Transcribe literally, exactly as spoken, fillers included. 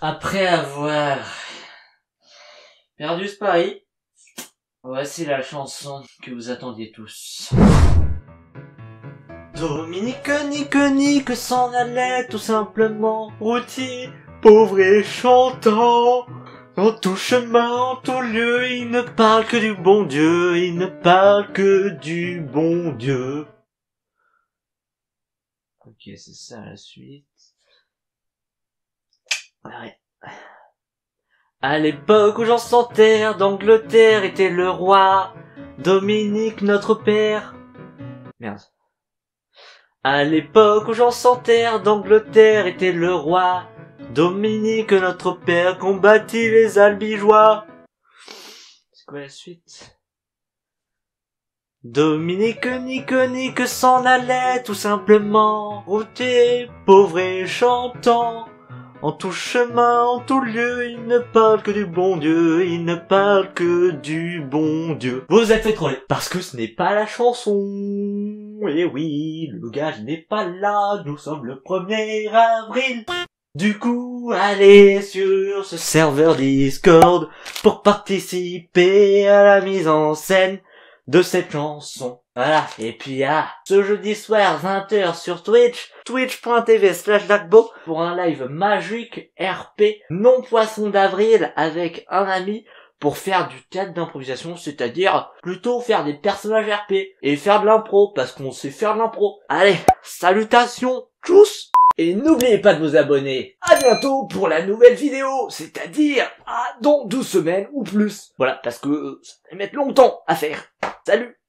Après avoir perdu ce pari, voici la chanson que vous attendiez tous. Dominique, nique, nique s'en allait tout simplement, routier, pauvre et chantant. En tout chemin, en tout lieu, il ne parle que du bon Dieu, il ne parle que du bon Dieu. Ok, c'est ça la suite. Ouais. À l'époque où Jean sans terre d'Angleterre était le roi, Dominique notre père. Merde. À l'époque où Jean sans terre d'Angleterre était le roi, Dominique notre père combattit les albigeois. C'est quoi la suite? Dominique, nique, nique s'en allait tout simplement, routier, pauvre et chantant. En tout chemin, en tout lieu, il ne parle que du bon Dieu, il ne parle que du bon Dieu. Vous êtes fait troller, parce que ce n'est pas la chanson. Eh oui, le gage n'est pas là, nous sommes le premier avril. Du coup, allez sur ce serveur Discord pour participer à la mise en scène de cette chanson. Voilà, et puis ah, ce jeudi soir vingt heures sur Twitch, twitch.tv slash darkbo pour un live magique R P non poisson d'avril avec un ami pour faire du théâtre d'improvisation, c'est-à-dire plutôt faire des personnages R P et faire de l'impro parce qu'on sait faire de l'impro. Allez, salutations, tchuss! Et n'oubliez pas de vous abonner. À bientôt pour la nouvelle vidéo, c'est-à-dire à dans douze semaines ou plus. Voilà, parce que ça va mettre longtemps à faire. Salut!